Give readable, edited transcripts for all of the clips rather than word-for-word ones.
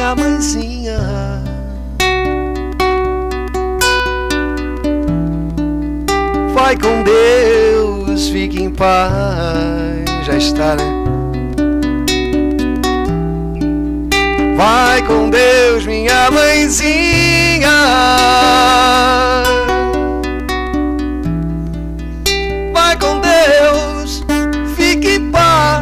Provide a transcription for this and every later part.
minha mãezinha. Vai com Deus, fique em paz. Já está, né? Vai com Deus, minha mãezinha. Vai com Deus, fique em paz.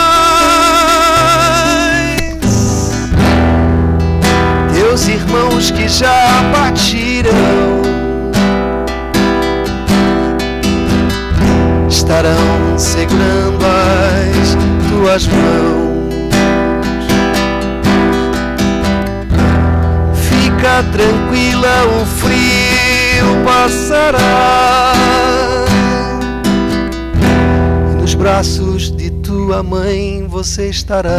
Teus irmãos que já partiram estarão segurando as tuas mãos. Fica tranquila, o frio passará. E nos braços de tua mãe você estará.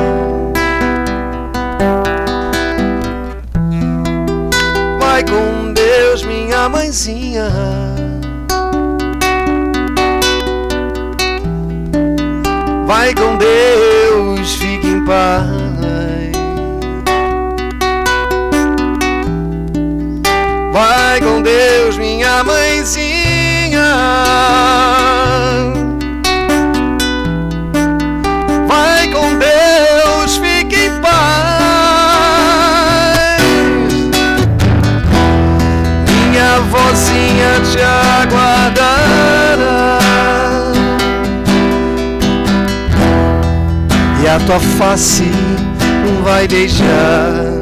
Vai com Deus, minha mãezinha. Vai com Deus, fique em paz. Vai com Deus, minha mãezinha. Vai com Deus, fique em paz. Minha vozinha te aguardará e a tua face não vai beijar.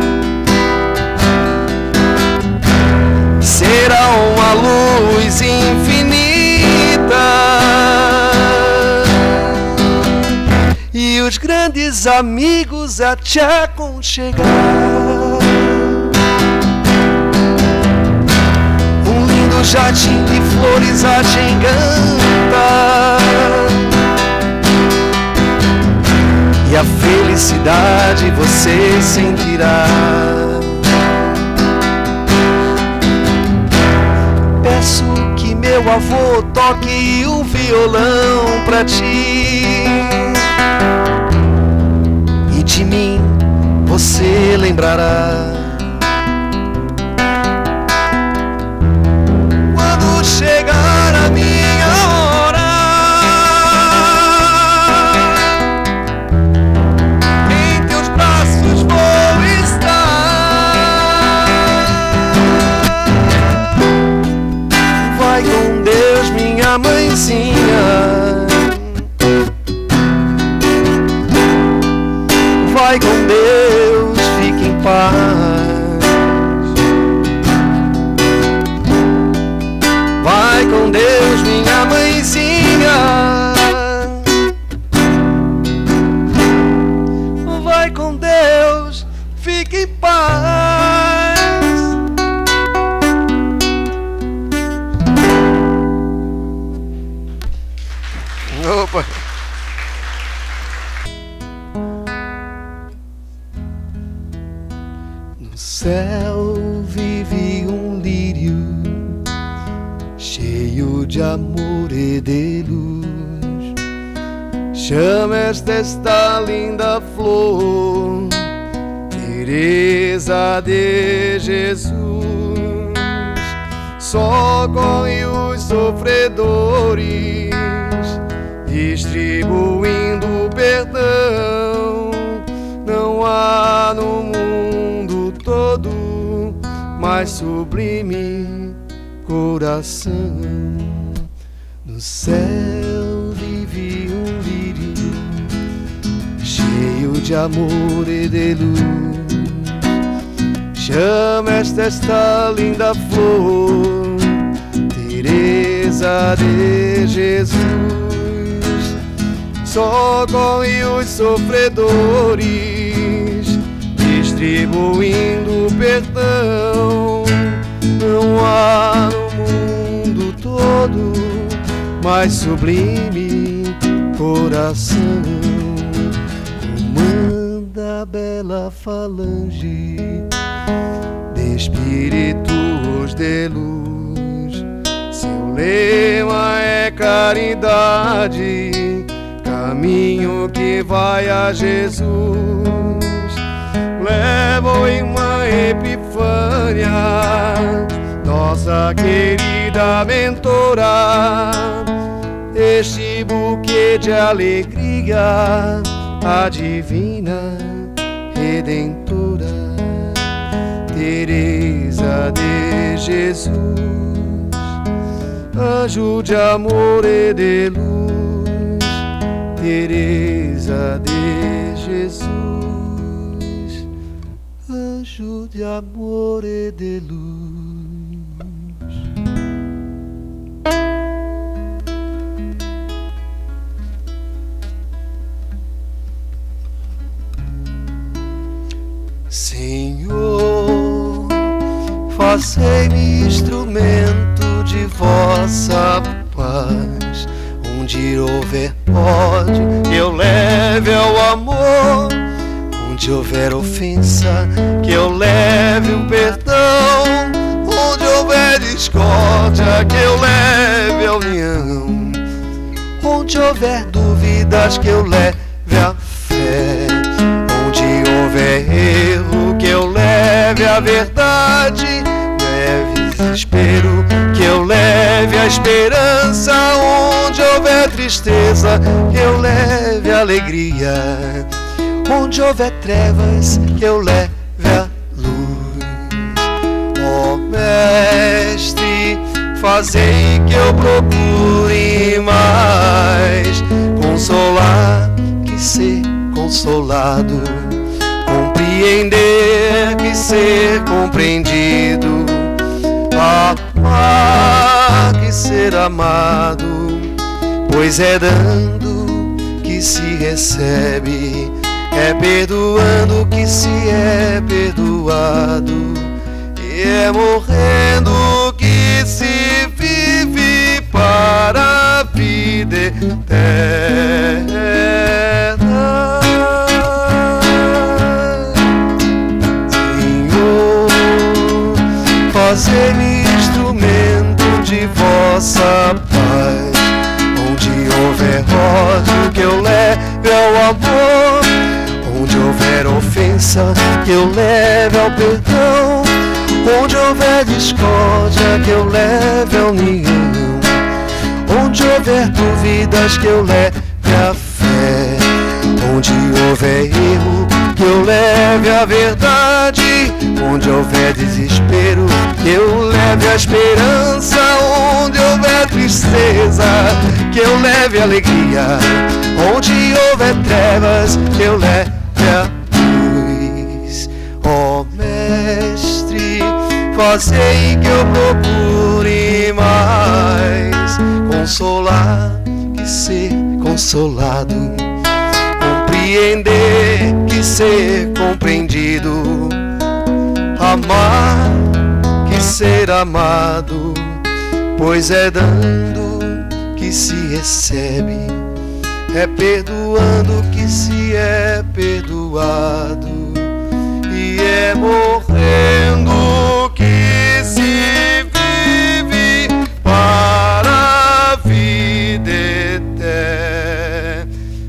Será uma luz infinita e os grandes amigos a te aconchegar. Um lindo jardim de flores a te encantar e a felicidade você sentirá. Peço que meu avô toque um violão pra ti e de mim você lembrará. Quando chegar a minha hora, em teus braços vou estar. Vai com Deus, minha mãezinha. Vai com Deus, fique em paz. Vai com Deus, minha mãezinha. Vai com Deus, fique em paz. Opa! No céu vive um lírio cheio de amor e de luz. Chamas desta linda flor, Teresa de Jesus. Socorre os sofredores, distribuindo perdão. Não há no mundo todo mais sublime coração. No céu vive um lírio cheio de amor e de luz. Chamas desta linda flor, Teresa de Jesus. Socorre os sofredores, distribuindo perdão. Não há no mundo todo mais sublime coração. Comanda a bela falange de espíritos de luz. Seu lema é caridade, caminho que vai a Jesus. minha querida mentora, este buquê de alegria, a divina Redentora, Teresa de Jesus, anjo de amor e de luz, Teresa de Jesus, anjo de amor e de luz. Senhor, fazei-me instrumento de vossa paz. Onde houver ódio, que eu leve ao amor. Onde houver ofensa, que eu leve o perdão. Onde houver discórdia, que eu leve a união. Onde houver dúvidas, que eu leve a fé. Onde houver erro, que eu leve a verdade. Leve desespero, que eu leve a esperança. Onde houver tristeza, que eu leve a alegria. Onde houver trevas, que eu leve a luz. Ó Mestre, fazei que eu procure mais consolar que ser consolado, compreender que ser compreendido, amar que ser amado, pois é dando que se recebe, é perdoando que se é perdoado, e é morrendo que se vive para a vida eterna. Fazei-me instrumento de vossa paz. Onde houver ódio, que eu leve ao amor. Onde houver ofensa, que eu leve ao perdão. Onde houver discórdia, que eu leve a união. Onde houver dúvidas, que eu leve a fé. Onde houver erro, que eu leve a verdade. Onde houver desespero, que eu leve a esperança. Onde houver tristeza, que eu leve a alegria. Onde houver trevas, que eu leve a luz. Ó Mestre, fazei que eu procure mais consolar que ser consolado, compreender que ser compreendido, amar que ser amado, pois é dando que se recebe, é perdoando que se é perdoado, e é morrendo que se vive para a vida eterna.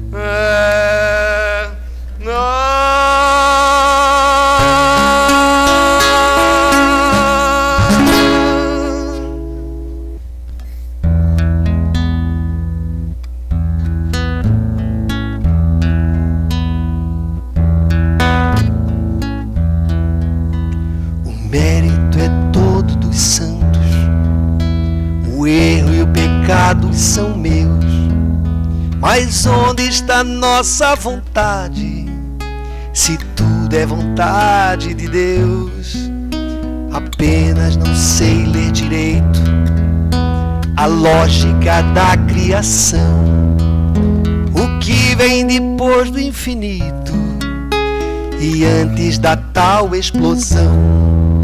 São meus, mas onde está nossa vontade? Se tudo é vontade de Deus, apenas não sei ler direito a lógica da criação, o que vem depois do infinito e antes da tal explosão.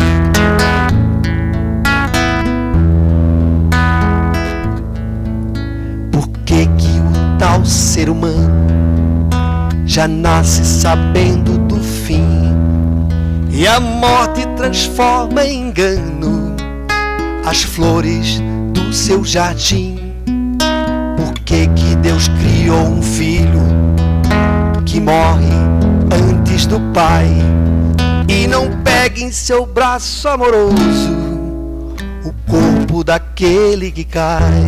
Tal ser humano já nasce sabendo do fim, e a morte transforma em engano as flores do seu jardim. Por que que Deus criou um filho que morre antes do pai e não pega em seu braço amoroso o corpo daquele que cai.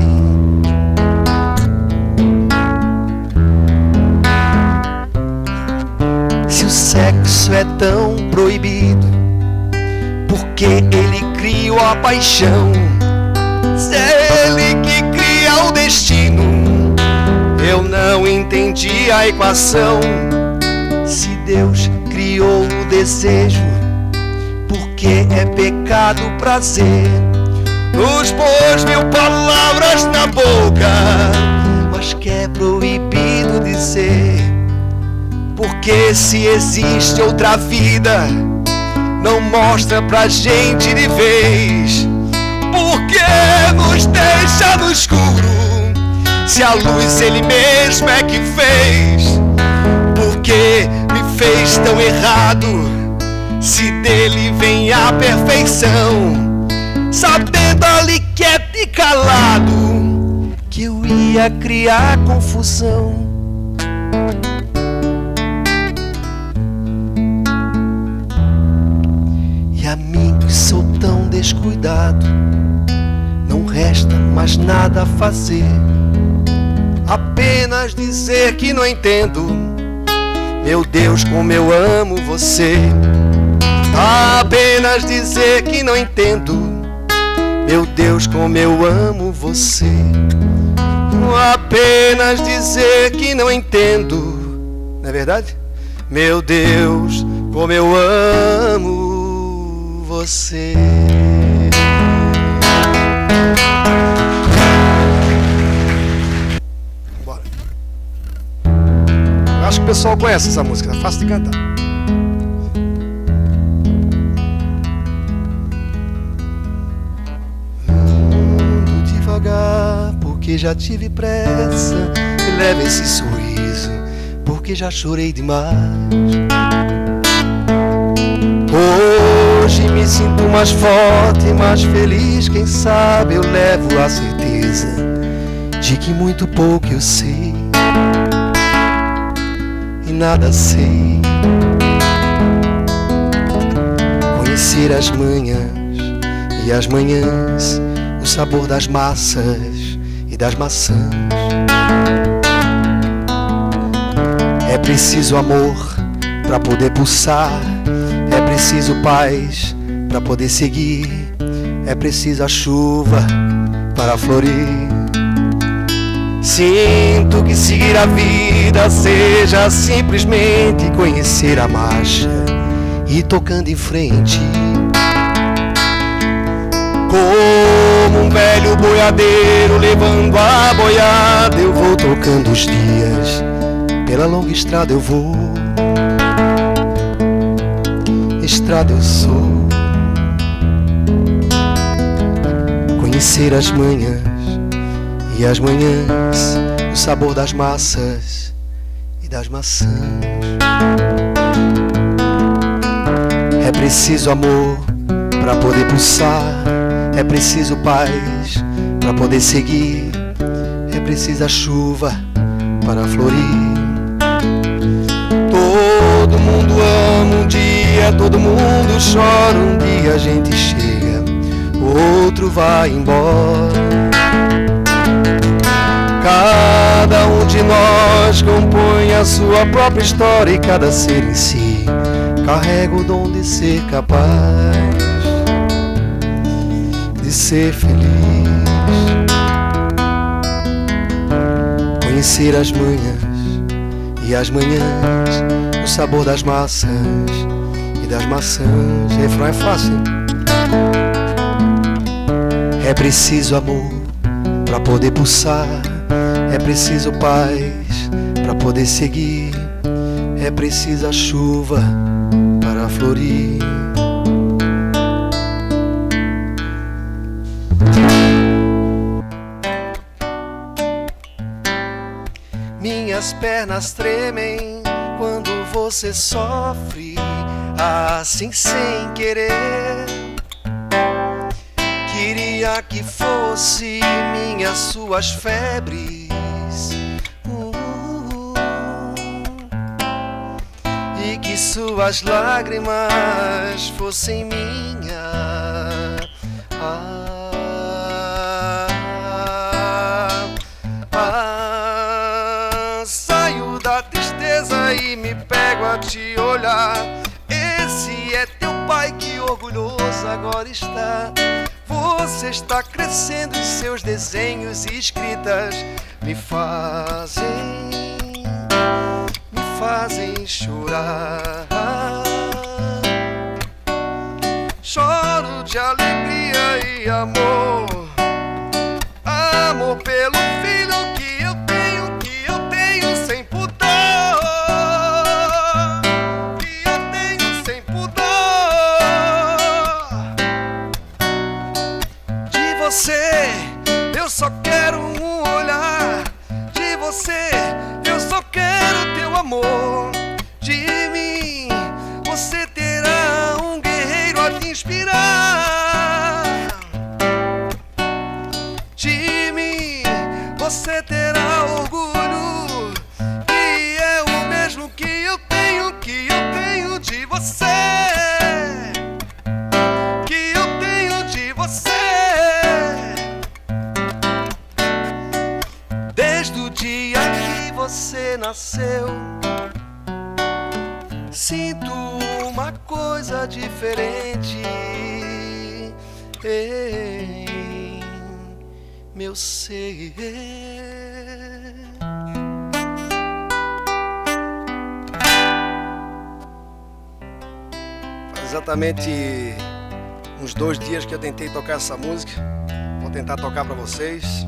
Se o sexo é tão proibido, por que ele criou a paixão? Se é ele que cria o destino, eu não entendi a equação. Se Deus criou o desejo, por que é pecado o prazer? Nos pôs 1000 palavras na boca, mas que é proibido dizer. Porque se existe outra vida, não mostra pra gente de vez. Por que nos deixa no escuro, se a luz ele mesmo é que fez? Por que me fez tão errado, se dele vem a perfeição? Sabendo ali quieto e calado que eu ia criar confusão. E a mim que sou tão descuidado, não resta mais nada a fazer, apenas dizer que não entendo. Meu Deus, como eu amo você. Apenas dizer que não entendo. Meu Deus, como eu amo você. Apenas dizer que não entendo. Não é verdade? Meu Deus, como eu amo você. Bora. Eu acho que o pessoal conhece essa música, é fácil de cantar. Ando devagar, porque já tive pressa. E leva esse sorriso, porque já chorei demais. Hoje me sinto mais forte, mais feliz. Quem sabe eu levo a certeza de que muito pouco eu sei e nada sei. Conhecer as manhãs e as manhãs, o sabor das massas e das maçãs. É preciso amor para poder pulsar, é preciso paz para poder seguir, é preciso a chuva para florir. Sinto que seguir a vida seja simplesmente conhecer a marcha e tocando em frente. Como um velho boiadeiro levando a boiada, eu vou trocando os dias, pela longa estrada eu vou. Estrada eu sou. Conhecer as manhãs e as manhãs, o sabor das massas e das maçãs. É preciso amor para poder pulsar, é preciso paz para poder seguir, é preciso a chuva para florir. Todo mundo ama um dia, todo mundo chora um dia. A gente chega, o outro vai embora. Cada um de nós compõe a sua própria história, e cada ser em si carrega o dom de ser capaz de ser feliz. Conhecer as manhãs e as manhãs, o sabor das massas e das maçãs. O refrão é fácil. É preciso amor para poder pulsar, é preciso paz para poder seguir, é preciso a chuva para florir. Minhas pernas tremem quando você sofre assim sem querer. Queria que fosse minhas suas febres, e que suas lágrimas fossem minhas. chego a te olhar. Esse é teu pai que orgulhoso agora está. Você está crescendo e seus desenhos e escritas me fazem chorar. Choro de alegria e amor, amor pelo filho que eu tenho sem pudor, que eu tenho sem pudor. De você eu só quero um olhar, de você eu só quero teu amor. De mim você terá um guerreiro a te inspirar. De mim você terá orgulho, que é o mesmo que eu tenho de você, que eu tenho de você. Desde o dia que você nasceu, sinto uma coisa diferente em meu ser. Faz exatamente uns 2 dias que eu tentei tocar essa música. Vou tentar tocar pra vocês.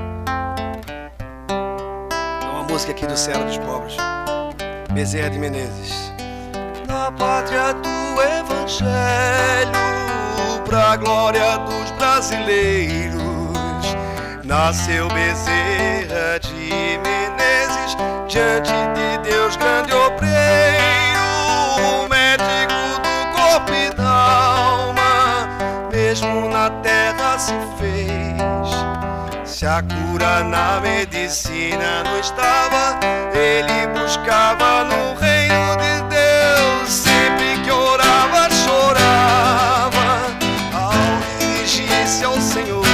É uma música aqui do Ceará dos Pobres, Bezerra de Menezes. Na pátria do Evangelho, pra glória dos brasileiros, nasceu Bezerra de Menezes, diante de Deus grande obreiro, médico do corpo e da alma, mesmo na terra se fez. Se a cura na medicina não estava, ele buscava no reino de Deus. Sempre que orava, chorava ao dirigir-se ao Senhor.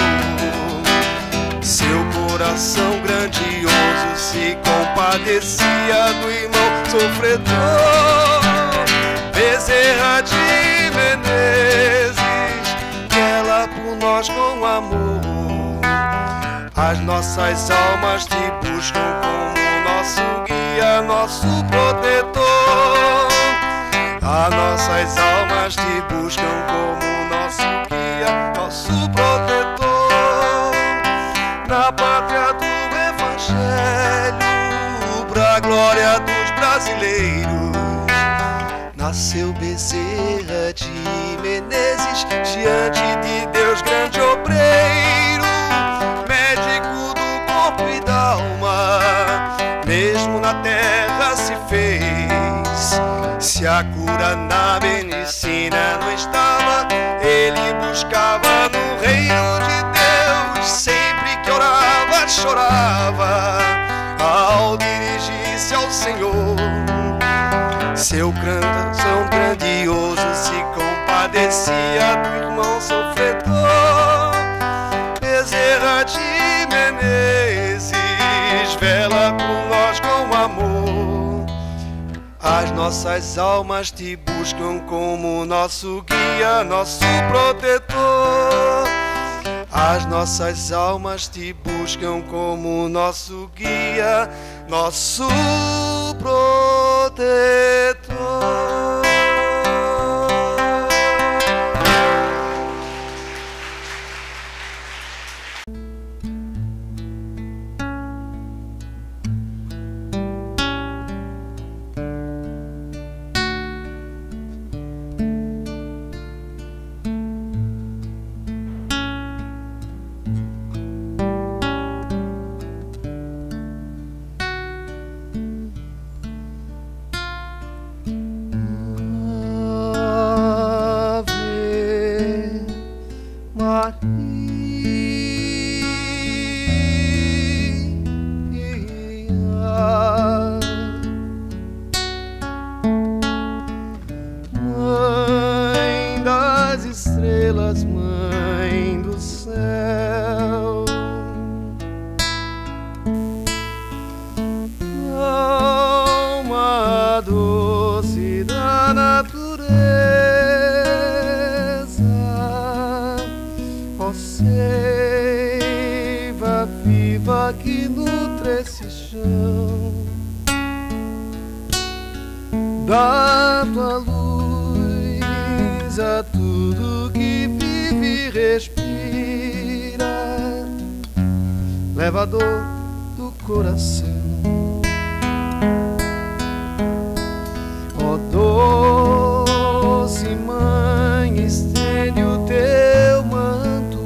Seu coração grandioso se compadecia do irmão sofredor. Bezerra de Menezes, vela por nós com amor. As nossas almas te buscam como nosso guia, nosso protetor. As nossas almas te buscam como nosso guia, nosso protetor. Na pátria do Evangelho, pra glória dos brasileiros, nasceu Bezerra de Menezes, diante de Deus grande obreiro, médico do corpo e da alma, mesmo na terra se fez. Se a cura na medicina não estava, ele buscava no reino de Deus. Sempre que orava, chorava ao dirigir-se ao Senhor. Seu coração grandioso se compadecia do irmão sofredor. Bezerra de Menezes, vela por nós com amor. As nossas almas te buscam como nosso guia, nosso protetor. As nossas almas te buscam como nosso guia, nosso protetor. Mãe das estrelas, Mãe do céu, alma adorada chão. Dá tua luz a tudo que vive e respira, leva a dor do coração. Ó doce mãe, estende o teu manto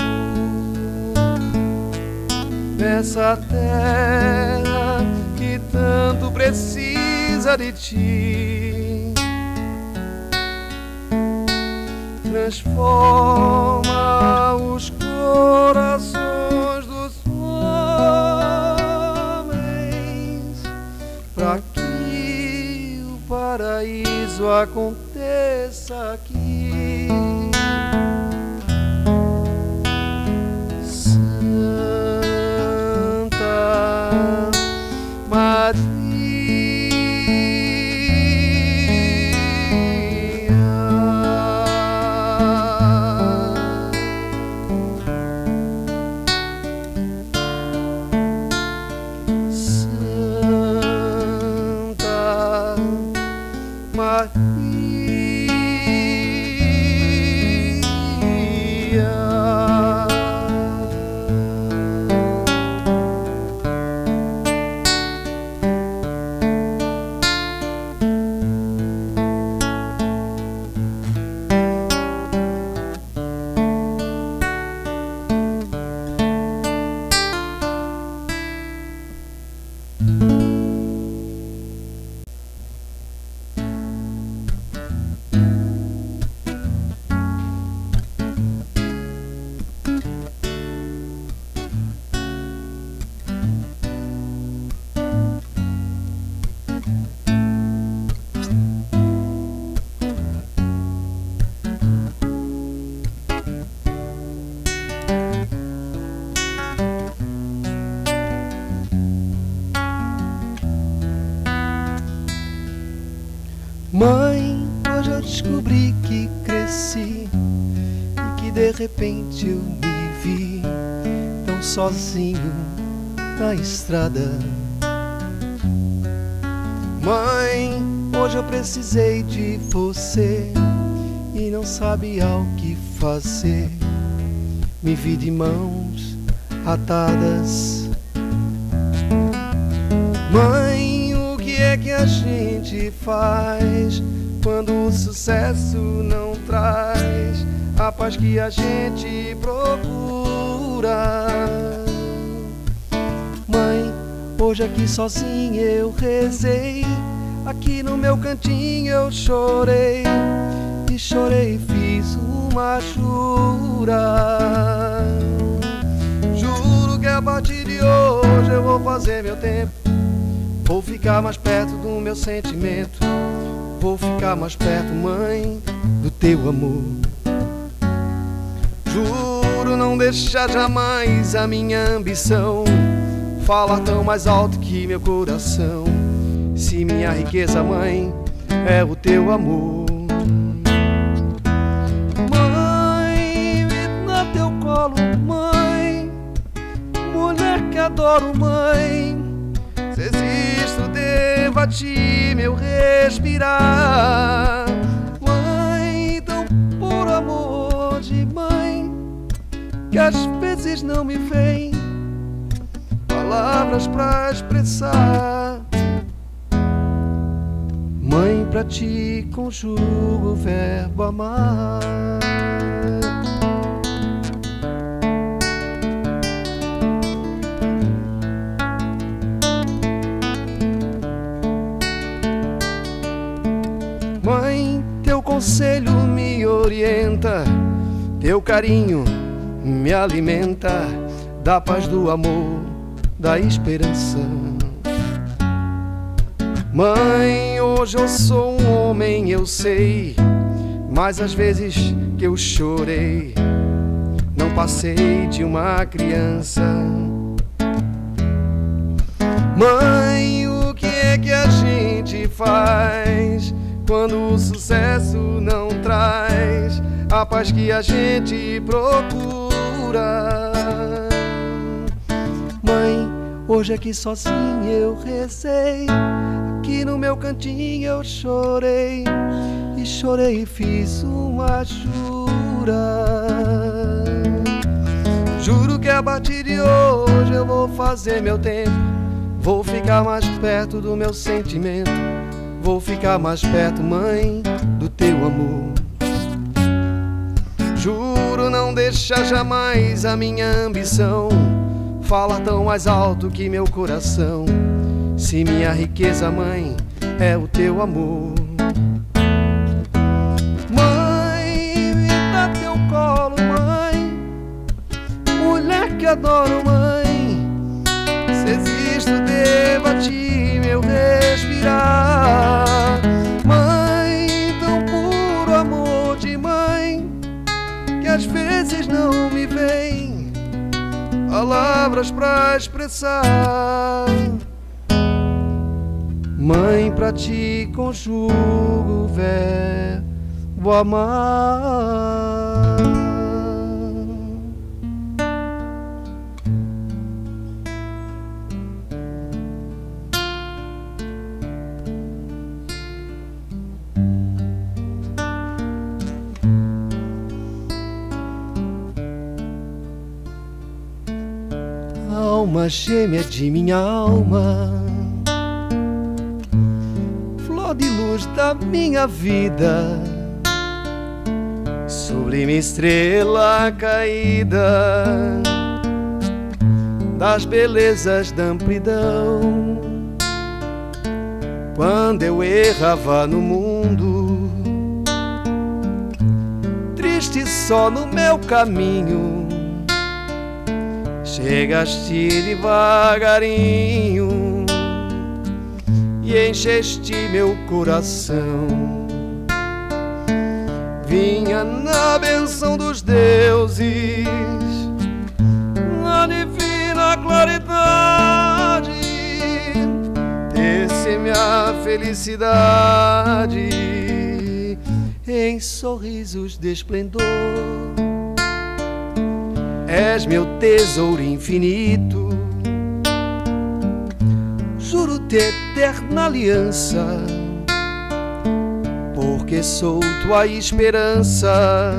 nessa terra que tanto precisa de ti. Transforma os corações dos homens para que o paraíso aconteça aqui. Santa Maria, mãe, hoje eu descobri que cresci e que de repente eu me vi tão sozinho na estrada. Mãe, hoje eu precisei de você e não sabia o que fazer. Me vi de mãos atadas. Mãe, o que é que a gente faz quando o sucesso não traz a paz que a gente procura? Mãe, hoje aqui sozinho eu rezei, aqui no meu cantinho eu chorei, e chorei e fiz uma jura. Juro que a partir de hoje eu vou fazer meu tempo, vou ficar mais perto do meu sentimento, vou ficar mais perto, mãe, do teu amor. Juro não deixar jamais a minha ambição falar tão mais alto que meu coração. Se minha riqueza, mãe, é o teu amor. Mãe, me dá teu colo, mãe, mulher que adoro, mãe. Se existo, devo a ti meu respirar. Mãe, então por amor de mãe, que às vezes não me vem palavras pra expressar. Mãe, pra ti conjugo o verbo amar. Mãe, teu conselho me orienta, teu carinho me alimenta da paz, do amor, da esperança. Mãe, hoje eu sou um homem, eu sei, mas às vezes que eu chorei, não passei de uma criança. Mãe, o que é que a gente faz quando o sucesso não traz a paz que a gente procura? Mãe, Hoje aqui sozinho eu rezei, aqui no meu cantinho eu chorei, e chorei e fiz uma jura. Juro que a partir de hoje eu vou fazer meu tempo, vou ficar mais perto do meu sentimento, vou ficar mais perto, mãe, do teu amor. Juro não deixar jamais a minha ambição falar tão mais alto que meu coração. Se minha riqueza, mãe, é o teu amor. Mãe, me dá teu colo, mãe, mulher que adoro, mãe. Se existo, deva te meu respirar. Mãe, tão puro amor de mãe, que às vezes não me vem palavras pra expressar. Mãe, pra ti conjugo o verbo amar. Alma gêmea de minha alma, flor de luz da minha vida, sublime estrela caída das belezas da amplidão. Quando eu errava no mundo, triste só no meu caminho, chegaste devagarinho e encheste meu coração. Vinha na benção dos deuses, na divina claridade, desce minha felicidade em sorrisos de esplendor. És meu tesouro infinito, juro-te eterna aliança, porque sou tua esperança,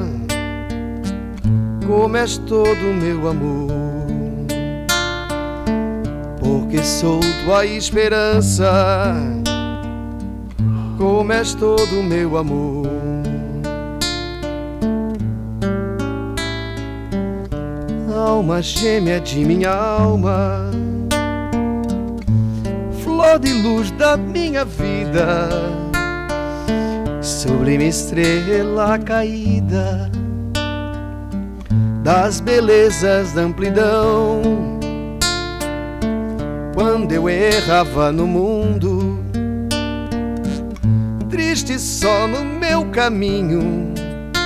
como és todo meu amor. Porque sou tua esperança, como és todo meu amor. Alma gêmea de minha alma, flor de luz da minha vida, sublime estrela caída das belezas da amplidão. Quando eu errava no mundo, triste só no meu caminho,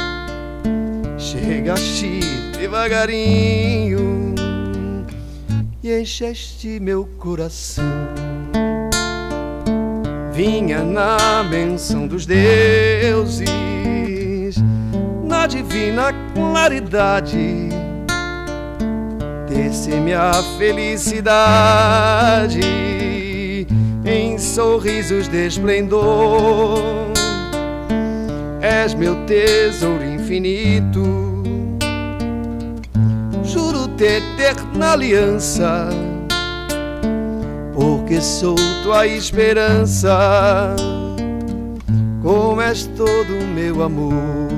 chegaste devagarinho e encheste meu coração. Vinha na benção dos deuses, na divina claridade, desce minha felicidade em sorrisos de esplendor. És meu tesouro infinito, juro-te eterna aliança, porque sou tua esperança, como és todo meu amor.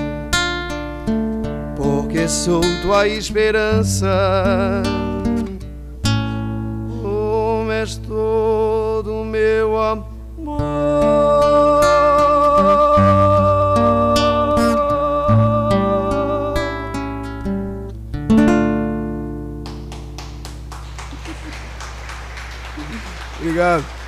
Porque sou tua esperança, como és todo meu amor. Obrigado.